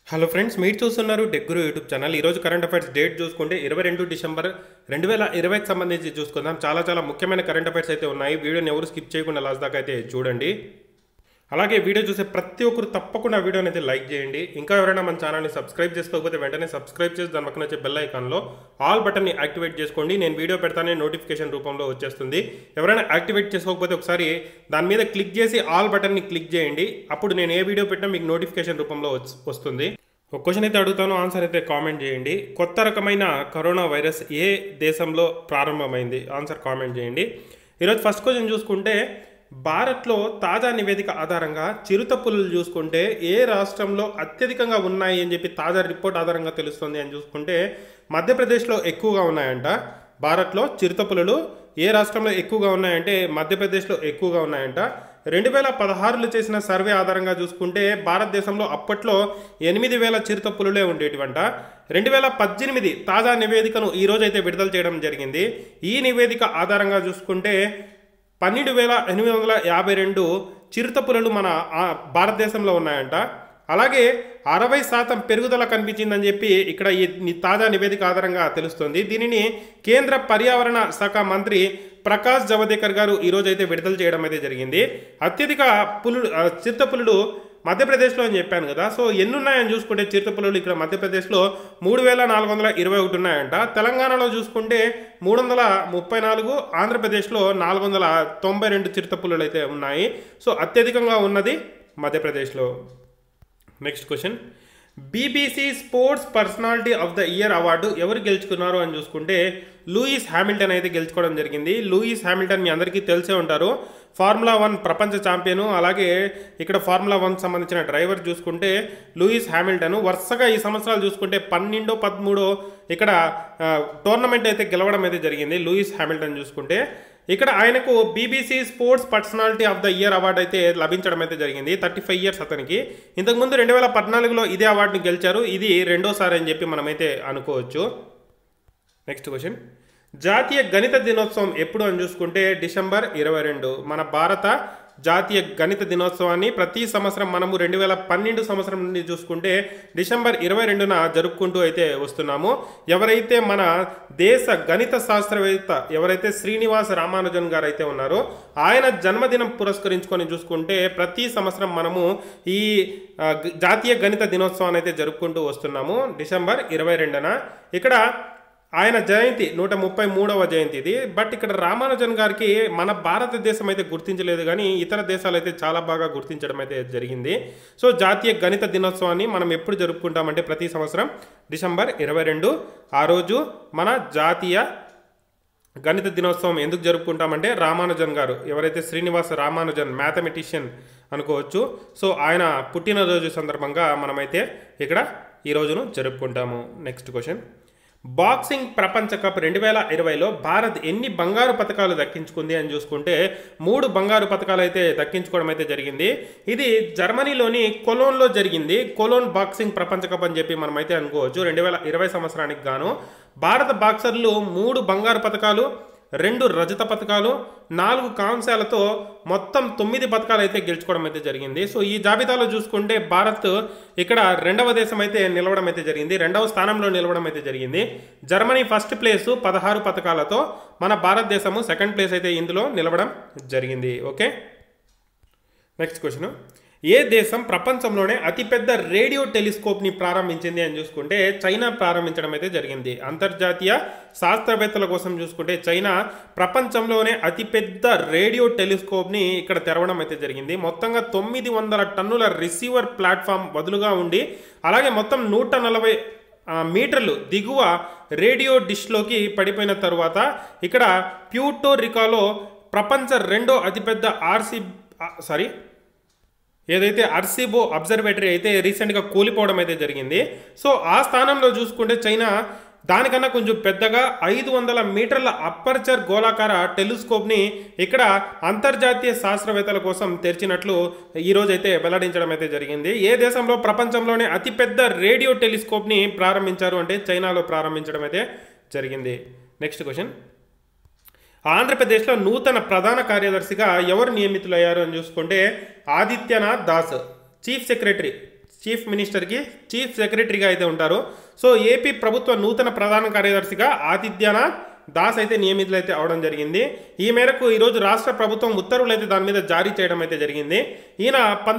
Hello friends, మీరు చూస్తున్నారు tech guru YouTube channel. ఈరోజు కరెంట్ అఫైర్స్ డేట్ చూసుకుంటే 22 డిసెంబర్ 2020కి సంబంధించి చూసుకుందాం. చాలా ముఖ్యమైన కరెంట్ అఫైర్స్ అయితే ఉన్నాయి. వీడియోని ఎవరు స్కిప్ చేయకుండా లాస్ట్ దాకా అయితే చూడండి. అలాగే వీడియో చూసే ప్రతి ఒక్కరు తప్పకుండా వీడియోని అయితే లైక్ చేయండి. ఇంకా ఎవరైనా మన ఛానల్ని సబ్స్క్రైబ్ చేసుకోకపోతే వెంటనే సబ్స్క్రైబ్ చేసి దాని పక్కన వచ్చే బెల్ ఐకాన్లో ఆల్ బటన్ని యాక్టివేట్ చేసుకోండి. నేను వీడియో పెడతానే నోటిఫికేషన్ రూపంలో వచ్చేస్తుంది. ఎవరైనా యాక్టివేట్ చేసుకోకపోతే ఒకసారి దాని మీద క్లిక్ చేసి ఆల్ బటన్ని క్లిక్ చేయండి. అప్పుడు నేను ఏ వీడియో పెట్టినా మీకు నోటిఫికేషన్ రూపంలో వస్తుంది. ఒక క్వశ్చన్ అయితే అడుగుతాను, ఆన్సర్ అయితే కామెంట్ చేయండి. కొత్త రకమైన కరోనా వైరస్ ఏ దేశంలో ప్రారంభమైంది? ఆన్సర్ కామెంట్ చేయండి. ఈరోజు ఫస్ట్ క్వశ్చన్ చూసుకుంటే, భారత్లో తాజా నివేదిక ఆధారంగా చిరుతపులులు చూసుకుంటే ఏ రాష్ట్రంలో అత్యధికంగా ఉన్నాయి అని చెప్పి తాజా రిపోర్ట్ ఆధారంగా తెలుస్తుంది అని చూసుకుంటే మధ్యప్రదేశ్లో ఎక్కువగా ఉన్నాయంట. భారత్లో చిరుతపులులు ఏ రాష్ట్రంలో ఎక్కువగా ఉన్నాయంటే మధ్యప్రదేశ్లో ఎక్కువగా ఉన్నాయంట. 2016లో చేసిన సర్వే ఆధారంగా చూసుకుంటే భారతదేశంలో అప్పట్లో 8000 చిరుతపులులే ఉండేటివంట. 2018 తాజా నివేదికను ఈరోజైతే విడుదల చేయడం జరిగింది. ఈ నివేదిక ఆధారంగా చూసుకుంటే 12852 చిరుతపులులు మన భారతదేశంలో ఉన్నాయంట. అలాగే 60% పెరుగుదల కనిపించిందని చెప్పి ఇక్కడ ఈ తాజా నివేదిక ఆధారంగా తెలుస్తుంది. దీనిని కేంద్ర పర్యావరణ శాఖ మంత్రి ప్రకాష్ జవదేకర్ గారు ఈరోజైతే విడుదల చేయడం అయితే జరిగింది. అత్యధిక చిరుతపులులు మధ్యప్రదేశ్లో అని చెప్పాను కదా. సో ఎన్ని ఉన్నాయని చూసుకుంటే చిరుతపులులు ఇక్కడ మధ్యప్రదేశ్లో 3421 ఉన్నాయంట. తెలంగాణలో చూసుకుంటే 334, ఆంధ్రప్రదేశ్లో 492 చిరుతపులులు అయితే ఉన్నాయి. సో అత్యధికంగా ఉన్నది మధ్యప్రదేశ్లో. Next question, BBC sports personality of the year award ఎవరు గెలుచుకున్నారు అని చూసుకుంటే లూయిస్ హ్యామిల్టన్ అయితే గెలుచుకోవడం జరిగింది. లూయిస్ హ్యామిల్టన్ మీ అందరికీ తెలిసే ఉంటారు, ఫార్ములా 1 ప్రపంచ ఛాంపియను. అలాగే ఇక్కడ ఫార్ములా 1 సంబంధించిన డ్రైవర్ చూసుకుంటే లూయిస్ హ్యామిల్టన్ వరుసగా ఈ సంవత్సరాలు చూసుకుంటే 12, 13 ఇక్కడ టోర్నమెంట్ అయితే గెలవడం అయితే జరిగింది. లూయిస్ హ్యామిల్టన్ చూసుకుంటే ఇక్కడ ఆయనకు BBC sports personality of the year award అయితే లభించడం అయితే జరిగింది. 35 ఇయర్స్ అతనికి. ఇంతకుముందు 2014లో ఇదే అవార్డుని గెలిచారు. ఇది రెండోసారి అని చెప్పి మనమైతే అనుకోవచ్చు. నెక్స్ట్ క్వశ్చన్, జాతీయ గణిత దినోత్సవం ఎప్పుడు అని చూసుకుంటే డిసెంబర్ 22. మన భారత జాతీయ గణిత దినోత్సవాన్ని ప్రతి సంవత్సరం మనము 2012 సంవత్సరం నుండి చూసుకుంటే డిసెంబర్ 22న జరుపుకుంటూ అయితే వస్తున్నాము. ఎవరైతే మన దేశ గణిత శాస్త్రవేత్త ఎవరైతే శ్రీనివాస రామానుజన్ గారు అయితే ఉన్నారో ఆయన జన్మదినం పురస్కరించుకొని చూసుకుంటే ప్రతి సంవత్సరం మనము ఈ జాతీయ గణిత దినోత్సవాన్ని అయితే జరుపుకుంటూ వస్తున్నాము డిసెంబర్ 22న. ఇక్కడ ఆయన జయంతి 133వ జయంతి ఇది. బట్ ఇక్కడ రామానుజన్ గారికి మన భారతదేశం అయితే గుర్తించలేదు, కానీ ఇతర దేశాలు అయితే చాలా బాగా గుర్తించడం అయితే జరిగింది. సో జాతీయ గణిత దినోత్సవాన్ని మనం ఎప్పుడు జరుపుకుంటామంటే ప్రతి సంవత్సరం డిసెంబర్ 22. ఆ రోజు మన జాతీయ గణిత దినోత్సవం ఎందుకు జరుపుకుంటామంటే రామానుజన్ గారు ఎవరైతే శ్రీనివాస రామానుజన్ మ్యాథమెటిషియన్ అనుకోవచ్చు. సో ఆయన పుట్టినరోజు సందర్భంగా మనమైతే ఇక్కడ ఈ రోజును జరుపుకుంటాము. నెక్స్ట్ క్వశ్చన్, బాక్సింగ్ ప్రపంచ కప్ 2020లో భారత్ ఎన్ని బంగారు పతకాలు దక్కించుకుంది అని చూసుకుంటే 3 బంగారు పతకాలు అయితే దక్కించుకోవడం అయితే జరిగింది. ఇది జర్మనీలోని కొలోన్లో జరిగింది. కొలోన్ బాక్సింగ్ ప్రపంచ కప్ అని చెప్పి మనమైతే అనుకోవచ్చు. 2020 సంవత్సరానికి గాను భారత బాక్సర్లు 3 బంగారు పతకాలు, 2 రజత పతకాలు, 4 కాంస్యాలతో మొత్తం 9 పతకాలు అయితే గెలుచుకోవడం అయితే జరిగింది. సో ఈ జాబితాలో చూసుకుంటే భారత్ ఇక్కడ 2వ దేశం అయితే నిలవడం అయితే జరిగింది, 2వ స్థానంలో నిలవడం అయితే జరిగింది. జర్మనీ ఫస్ట్ ప్లేసు 16 పతకాలతో, మన భారతదేశము సెకండ్ ప్లేస్ అయితే ఇందులో నిలవడం జరిగింది. ఓకే, నెక్స్ట్ క్వశ్చన్, ఏ దేశం ప్రపంచంలోనే అతిపెద్ద రేడియో టెలిస్కోప్ని ప్రారంభించింది అని చూసుకుంటే చైనా ప్రారంభించడం అయితే జరిగింది. అంతర్జాతీయ శాస్త్రవేత్తల కోసం చూసుకుంటే చైనా ప్రపంచంలోనే అతిపెద్ద రేడియో టెలిస్కోప్ని ఇక్కడ తెరవడం అయితే జరిగింది. మొత్తంగా 900 టన్నుల రిసీవర్ ప్లాట్ఫామ్ వదులుగా ఉండి అలాగే మొత్తం 140 మీటర్లు దిగువ రేడియో డిష్లోకి పడిపోయిన తర్వాత ఇక్కడ ప్యూర్టో రికోలో ప్రపంచ 2వ అతిపెద్ద ఏదైతే అర్సిబో అబ్జర్వేటరీ అయితే రీసెంట్గా కూలిపోవడం అయితే జరిగింది. సో ఆ స్థానంలో చూసుకుంటే చైనా దానికన్నా కొంచెం పెద్దగా 500 మీటర్ల అపర్చర్ గోళాకార టెలిస్కోప్ని ఇక్కడ అంతర్జాతీయ శాస్త్రవేత్తల కోసం తెరిచినట్లు ఈరోజైతే వెల్లడించడం అయితే జరిగింది. ఏ దేశంలో ప్రపంచంలోనే అతిపెద్ద రేడియో టెలిస్కోప్ని ప్రారంభించారు అంటే చైనాలో ప్రారంభించడం అయితే జరిగింది. నెక్స్ట్ క్వశ్చన్, ఆంధ్రప్రదేశ్లో నూతన ప్రధాన కార్యదర్శిగా ఎవరు నియమితులయ్యారు అని చూసుకుంటే ఆదిత్యనాథ్ దాస్, చీఫ్ చీఫ్ మినిస్టర్కి చీఫ్ సెక్రటరీగా అయితే ఉంటారు. సో ఏపీ ప్రభుత్వ నూతన ప్రధాన కార్యదర్శిగా ఆదిత్యనాథ్ దాస్ అయితే నియమితులు అయితే అవడం జరిగింది. ఈ మేరకు ఈరోజు రాష్ట్ర ప్రభుత్వం ఉత్తర్వులు అయితే దాని మీద జారీ చేయడం అయితే జరిగింది. ఈయన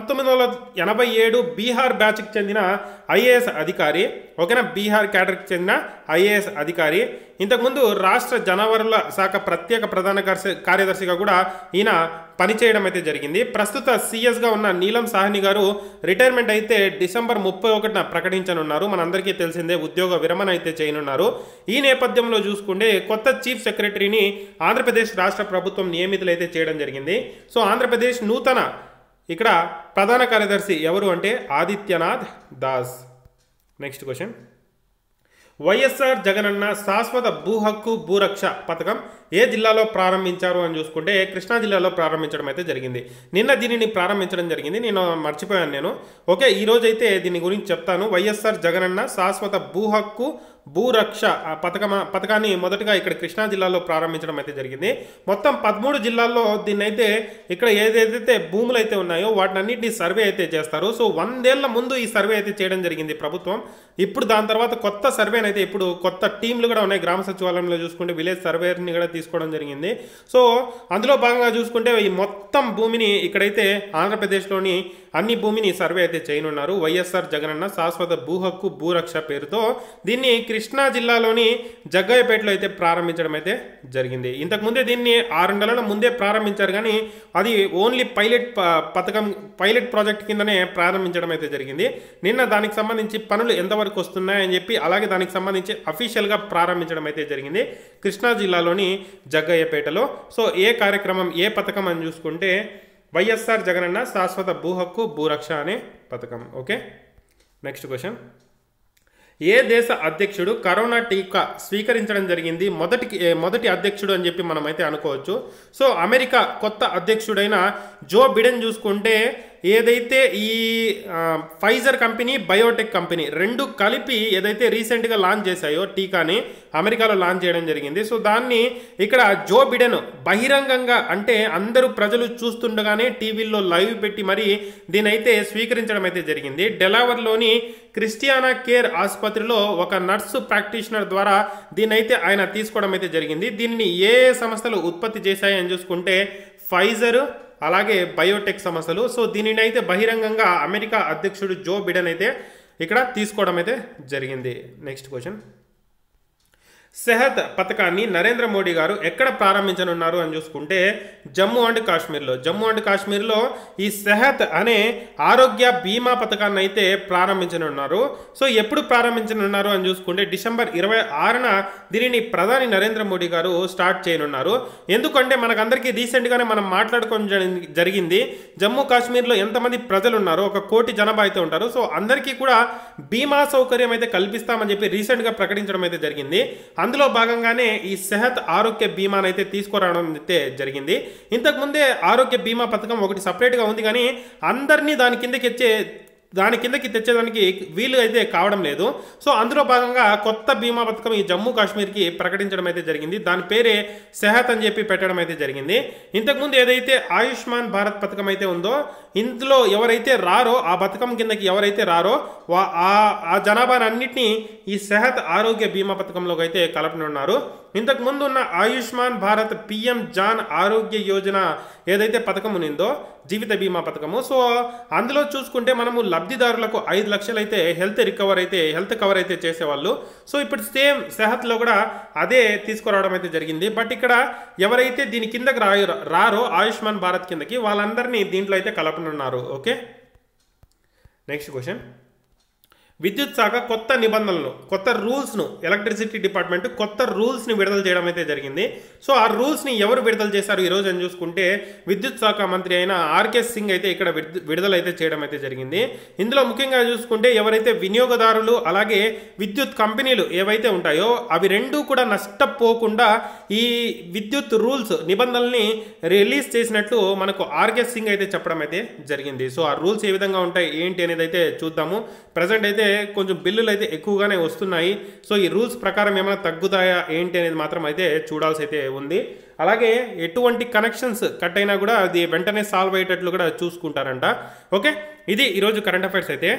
1987 బీహార్ బ్యాచ్కి చెందిన ఐఏఎస్ అధికారి. ఓకేనా, బీహార్ క్యాడర్కి చెందిన ఐఏఎస్ అధికారి. ఇంతకుముందు రాష్ట్ర జనవరుల శాఖ ప్రత్యేక ప్రధాన కార్యదర్శిగా కూడా ఈయన పనిచేయడం అయితే జరిగింది. ప్రస్తుత సీఎస్గా ఉన్న నీలం సాహ్ని గారు రిటైర్మెంట్ అయితే డిసెంబర్ 31న ప్రకటించనున్నారు. మనందరికీ తెలిసిందే, ఉద్యోగ విరమణ అయితే చేయనున్నారు. ఈ నేపథ్యంలో చూసుకుంటే కొత్త చీఫ్ సెక్రటరీని ఆంధ్రప్రదేశ్ రాష్ట్ర ప్రభుత్వం నియమితులు అయితే చేయడం జరిగింది. సో ఆంధ్రప్రదేశ్ నూతన ఇక్కడ ప్రధాన కార్యదర్శి ఎవరు అంటే Adityanath Das. Next question, YSR Jagananna శాశ్వత భూ హక్కు భూరక్ష పథకం ఏ జిల్లాలో ప్రారంభించారు అని చూసుకుంటే కృష్ణా జిల్లాలో ప్రారంభించడం అయితే జరిగింది. నిన్న దీనిని ప్రారంభించడం జరిగింది, నేను మర్చిపోయాను నేను. ఓకే, ఈరోజు అయితే దీని గురించి చెప్తాను. వైఎస్ఆర్ జగనన్న శాశ్వత భూ హక్కు భూరక్ష పథకాన్ని మొదటగా ఇక్కడ కృష్ణా జిల్లాలో ప్రారంభించడం అయితే జరిగింది. మొత్తం 13 జిల్లాల్లో దీన్ని అయితే ఇక్కడ ఏదైతే భూములు అయితే ఉన్నాయో వాటినన్నింటినీ సర్వే అయితే చేస్తారు. సో 100 ఏళ్ల ముందు ఈ సర్వే అయితే చేయడం జరిగింది ప్రభుత్వం. ఇప్పుడు దాని తర్వాత కొత్త సర్వేని అయితే ఇప్పుడు కొత్త టీంలు కూడా ఉన్నాయి. గ్రామ సచివాలయంలో చూసుకుంటే విలేజ్ సర్వేని కూడా తీసుకోవడం జరిగింది. సో అందులో భాగంగా చూసుకుంటే ఈ మొత్తం భూమిని ఇక్కడైతే ఆంధ్రప్రదేశ్లోని అన్ని భూమిని సర్వే అయితే చేయనున్నారు. వైఎస్ఆర్ జగనన్న శాశ్వత భూ హక్కు భూరక్ష పేరుతో దీన్ని కృష్ణా జిల్లాలోని జగ్గయ్యపేటలో అయితే ప్రారంభించడం అయితే జరిగింది. ఇంతకుముందే దీన్ని 6 నెలల ముందే ప్రారంభించారు, కానీ అది ఓన్లీ పైలట్ ప్రాజెక్ట్ కిందనే ప్రారంభించడం అయితే జరిగింది. నిన్న దానికి సంబంధించి పనులు ఎంతవరకు వస్తున్నాయని చెప్పి అలాగే దానికి సంబంధించి అఫీషియల్గా ప్రారంభించడం అయితే జరిగింది కృష్ణా జిల్లాలోని జగ్గయ్యపేటలో. సో ఏ కార్యక్రమం, ఏ పథకం అని చూసుకుంటే వైఎస్ఆర్ జగనన్న శాశ్వత భూ హక్కు భూరక్ష అనే పథకం. ఓకే, నెక్స్ట్ క్వశ్చన్, ఏ దేశ అధ్యక్షుడు కరోనా టీకా స్వీకరించడం జరిగింది? మొదటి అధ్యక్షుడు అని చెప్పి మనమైతే అనుకోవచ్చు. సో అమెరికా కొత్త అధ్యక్షుడైన జో బిడెన్ చూసుకుంటే ఏదైతే ఈ ఫైజర్ కంపెనీ, బయోటెక్ కంపెనీ రెండు కలిపి ఏదైతే రీసెంట్గా లాంచ్ చేశాయో టీకాని అమెరికాలో లాంచ్ చేయడం జరిగింది. సో దాన్ని ఇక్కడ జో బిడెన్ బహిరంగంగా, అంటే అందరూ ప్రజలు చూస్తుండగానే టీవీల్లో లైవ్ పెట్టి మరి దీని అయితే స్వీకరించడం అయితే జరిగింది. డెలావర్లోని క్రిస్టియానా కేర్ ఆసుపత్రిలో ఒక నర్సు ప్రాక్టీషనర్ ద్వారా దీనైతే ఆయన తీసుకోవడం అయితే జరిగింది. దీనిని ఏ సంస్థలు ఉత్పత్తి చేశాయని చూసుకుంటే ఫైజర్ అలాగే బయోటెక్ సంస్థలు. సో దీనిని అయితే బహిరంగంగా అమెరికా అధ్యక్షుడు జో బిడెన్ అయితే ఇక్కడ తీసుకోవడం అయితే జరిగింది. నెక్స్ట్ క్వశ్చన్, సెహత్ పథకాన్ని నరేంద్ర మోడీ గారు ఎక్కడ ప్రారంభించనున్నారు అని చూసుకుంటే జమ్మూ అండ్ కాశ్మీర్లో ఈ సెహత్ అనే ఆరోగ్య బీమా పథకాన్ని అయితే ప్రారంభించనున్నారు. సో ఎప్పుడు ప్రారంభించనున్నారు అని చూసుకుంటే డిసెంబర్ 26న దీనిని ప్రధాని నరేంద్ర మోడీ గారు స్టార్ట్ చేయనున్నారు. ఎందుకంటే మనకందరికీ రీసెంట్గానే మనం మాట్లాడుకోవడం జరిగింది, జమ్మూ కాశ్మీర్లో ఎంతమంది ప్రజలు ఉన్నారో 1 కోటి జనాభా అయితే ఉంటారు. సో అందరికీ కూడా బీమా సౌకర్యం అయితే కల్పిస్తామని చెప్పి రీసెంట్గా ప్రకటించడం అయితే జరిగింది. అందులో భాగంగానే ఈ సెహత్ ఆరోగ్య బీమాను అయితే తీసుకురావడం అయితే జరిగింది. ఇంతకుముందే ఆరోగ్య బీమా పథకం ఒకటి సపరేట్గా ఉంది, కానీ అందరినీ దాని కిందకి తెచ్చేదానికి వీలు అయితే కావడం లేదు. సో అందులో భాగంగా కొత్త బీమా పథకం ఈ జమ్మూ కాశ్మీర్కి ప్రకటించడం అయితే జరిగింది. దాని పేరే సెహత్ అని చెప్పి పెట్టడం అయితే జరిగింది. ఇంతకుముందు ఏదైతే ఆయుష్మాన్ భారత్ పథకం అయితే ఉందో ఇందులో ఎవరైతే రారో, ఆ పథకం కిందకి ఎవరైతే రారో ఆ జనాభానన్నింటినీ ఈ సెహత్ ఆరోగ్య బీమా పథకంలోకి అయితే కలపనున్నారు. ఇంతకు ముందు ఉన్న ఆయుష్మాన్ భారత్ పిఎం జాన్ ఆరోగ్య యోజన ఏదైతే పథకం ఉన్నిందో జీవిత బీమా పథకము, సో అందులో చూసుకుంటే మనము లబ్ధిదారులకు 5 లక్షలు అయితే హెల్త్ కవర్ అయితే చేసేవాళ్ళు. సో ఇప్పుడు సేమ్ సెహత్లో కూడా అదే తీసుకురావడం అయితే జరిగింది. బట్ ఇక్కడ ఎవరైతే దీని కిందకి రారో ఆయుష్మాన్ భారత్ కిందకి వాళ్ళందరినీ దీంట్లో అయితే కలపనున్నారు. ఓకే, నెక్స్ట్ క్వశ్చన్, విద్యుత్ శాఖ కొత్త రూల్స్ను ఎలక్ట్రిసిటీ డిపార్ట్మెంట్ కొత్త రూల్స్ని విడుదల చేయడం అయితే జరిగింది. సో ఆ రూల్స్ని ఎవరు విడుదల చేశారు ఈరోజు అని చూసుకుంటే విద్యుత్ శాఖ మంత్రి అయిన ఆర్కే సింగ్ అయితే ఇక్కడ విడుదల అయితే చేయడం అయితే జరిగింది. ఇందులో ముఖ్యంగా చూసుకుంటే ఎవరైతే వినియోగదారులు అలాగే విద్యుత్ కంపెనీలు ఏవైతే ఉంటాయో అవి రెండూ కూడా నష్టపోకుండా ఈ విద్యుత్ రూల్స్ నిబంధనల్ని రిలీజ్ చేసినట్లు మనకు ఆర్కే సింగ్ అయితే చెప్పడం అయితే జరిగింది. సో ఆ రూల్స్ ఏ విధంగా ఉంటాయి ఏంటి అనేది అయితే చూద్దాము. ప్రజెంట్ అయితే కొంచెం బిల్లులు అయితే ఎక్కువగానే వస్తున్నాయి. సో ఈ రూల్స్ ప్రకారం ఏమైనా తగ్గుతాయా ఏంటి అనేది మాత్రం అయితే చూడాల్సి అయితే ఉంది. అలాగే ఎటువంటి కనెక్షన్స్ కట్ అయినా కూడా అది వెంటనే సాల్వ్ అయ్యేటట్లు కూడా చూసుకుంటారంట. ఓకే, ఇది ఈరోజు కరెంట్ అఫైర్స్ అయితే.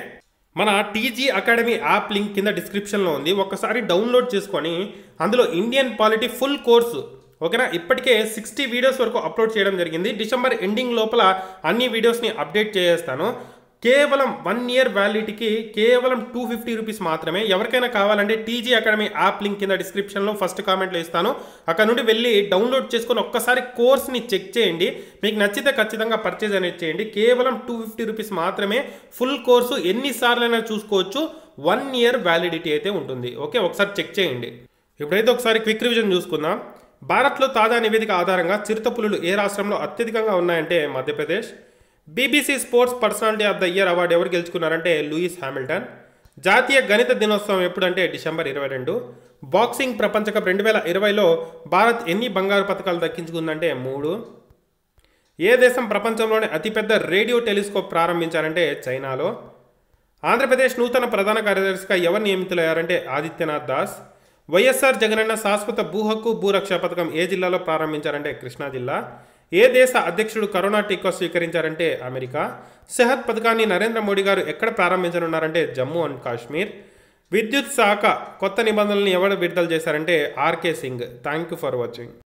మన టీజీ అకాడమీ యాప్ లింక్ కింద డిస్క్రిప్షన్లో ఉంది. ఒక్కసారి డౌన్లోడ్ చేసుకొని అందులో ఇండియన్ పాలిటీ ఫుల్ కోర్సు, ఓకేనా, ఇప్పటికే 60 వీడియోస్ వరకు అప్లోడ్ చేయడం జరిగింది. డిసెంబర్ ఎండింగ్ లోపల అన్ని వీడియోస్ని అప్డేట్ చేసేస్తాను. కేవలం 1 ఇయర్ వ్యాలిడిటీకి కేవలం 250 రూపీస్ మాత్రమే. ఎవరికైనా కావాలంటే టీజీ అకాడమీ యాప్ లింక్ కింద డిస్క్రిప్షన్లో ఫస్ట్ కామెంట్లో ఇస్తాను. అక్కడ నుండి వెళ్ళి డౌన్లోడ్ చేసుకొని ఒక్కసారి కోర్స్ని చెక్ చేయండి. మీకు నచ్చితే ఖచ్చితంగా పర్చేజ్ అనేది చేయండి. కేవలం 250 రూపీస్ మాత్రమే. ఫుల్ కోర్సు ఎన్నిసార్లైనా చూసుకోవచ్చు. 1 ఇయర్ వ్యాలిడిటీ అయితే ఉంటుంది. ఓకే, ఒకసారి చెక్ చేయండి. ఇప్పుడైతే ఒకసారి క్విక్ రివిజన్ చూసుకుందాం. భారత్లో తాజా నివేదిక ఆధారంగా చిరుతపులులు ఏ రాష్ట్రంలో అత్యధికంగా ఉన్నాయంటే Madhya Pradesh. BBC sports personality of the year award ఎవరు గెలుచుకున్నారంటే లూయిస్ హామిల్టన్. జాతీయ గణిత దినోత్సవం ఎప్పుడంటే డిసెంబర్ 22. బాక్సింగ్ ప్రపంచ కప్ 2020లో భారత్ ఎన్ని బంగారు పథకాలు దక్కించుకుందంటే 3. ఏ దేశం ప్రపంచంలోనే అతిపెద్ద రేడియో టెలిస్కోప్ ప్రారంభించారంటే చైనాలో. ఆంధ్రప్రదేశ్ నూతన ప్రధాన కార్యదర్శిగా ఎవరు నియమితులయ్యారంటే ఆదిత్యనాథ్ దాస్. వైఎస్ఆర్ జగనన్న శాశ్వత భూ హక్కు భూరక్ష పథకం ఏ జిల్లాలో ప్రారంభించారంటే కృష్ణా జిల్లా. ఏ దేశ అధ్యక్షుడు కరోనా టీకా స్వీకరించారంటే అమెరికా. సెహత్ పథకాన్ని నరేంద్ర మోడీ గారు ఎక్కడ ప్రారంభించనున్నారంటే జమ్మూ అండ్ కాశ్మీర్. విద్యుత్ శాఖ కొత్త నిబంధనలను ఎవరు విడుదల చేశారంటే RK Singh. Thank you for watching.